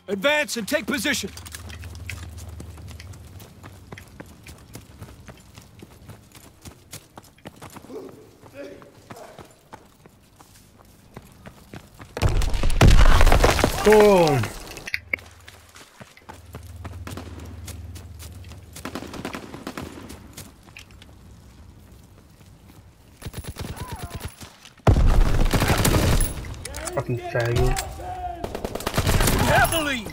Advance and take position. Boom. Fucking faggot. We have the lead.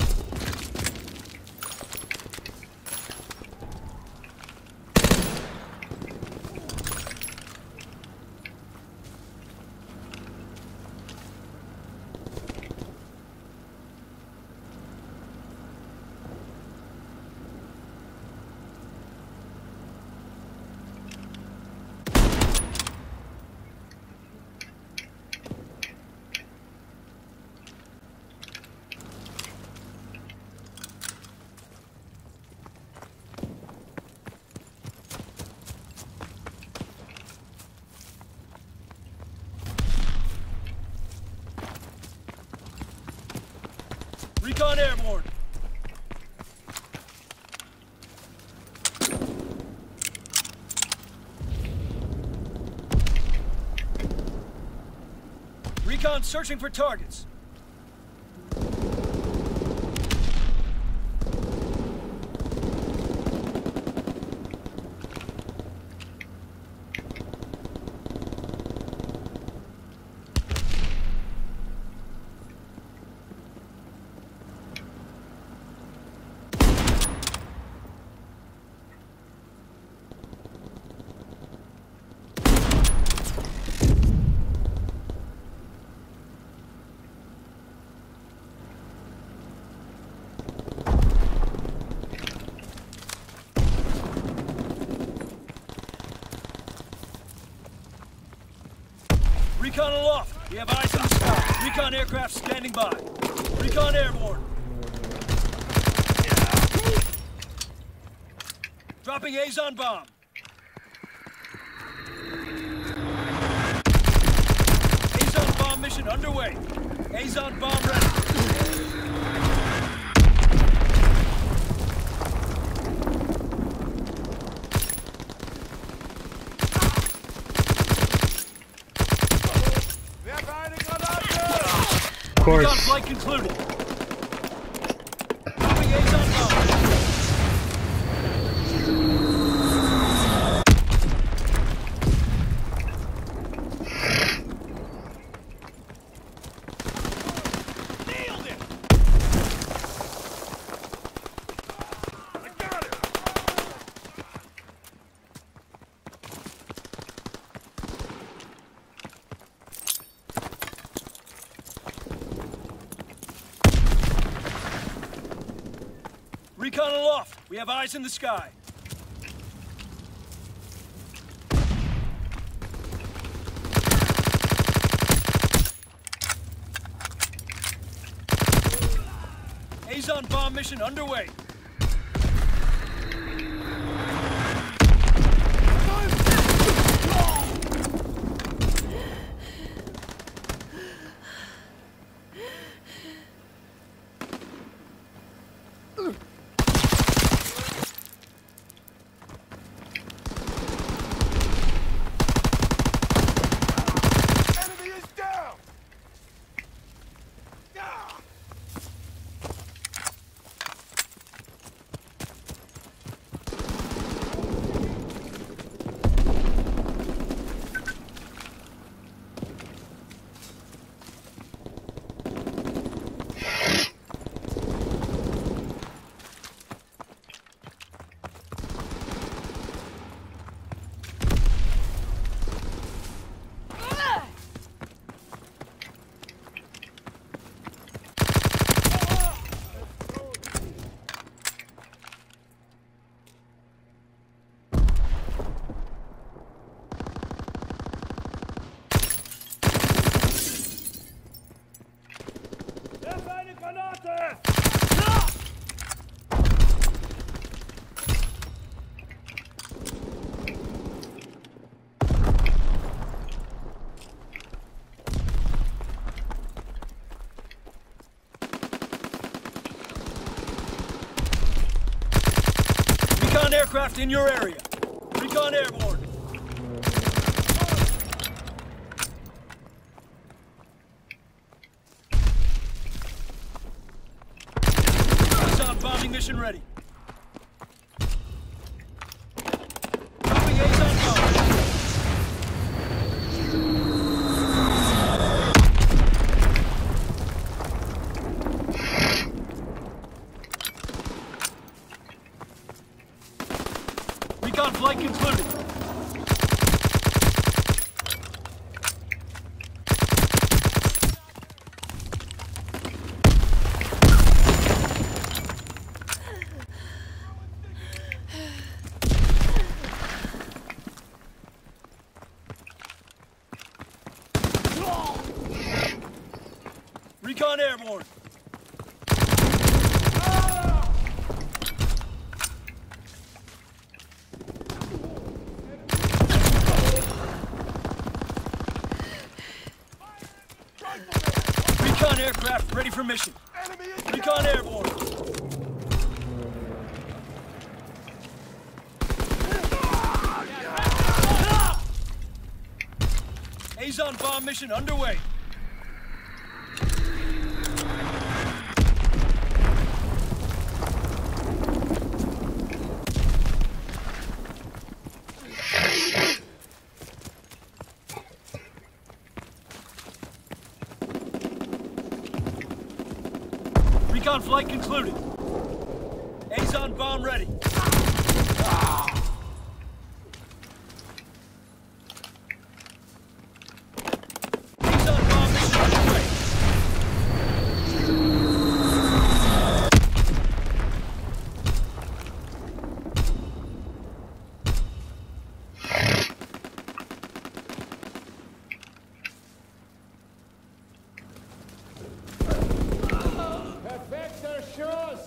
Recon airborne. Recon searching for targets. Recon aloft. We have eyes in the sky. Recon aircraft standing by. Recon airborne. Dropping Azon bomb. Azon bomb mission underway. Azon bomb ready. Of course. Recon flight concluded. Dropping Azon bomb. Nailed it! I got it! Recon aloft. We have eyes in the sky. Azon bomb mission underway. aircraft in your area. Recon airborne. Eyes on bombing mission ready. Dropping A's on bomb. Recon flight concluded. Recon airborne. Recon aircraft ready for mission. Recon airborne. Azon bomb mission underway. Recon flight concluded. Azon bomb ready. Azon bomb mission underway. Perfekter Schuss!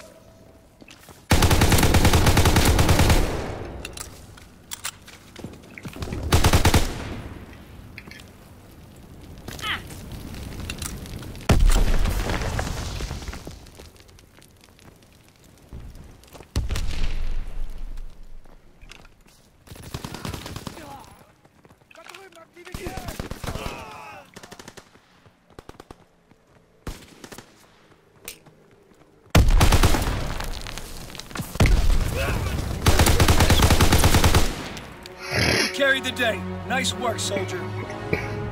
Carried the day. Nice work, soldier.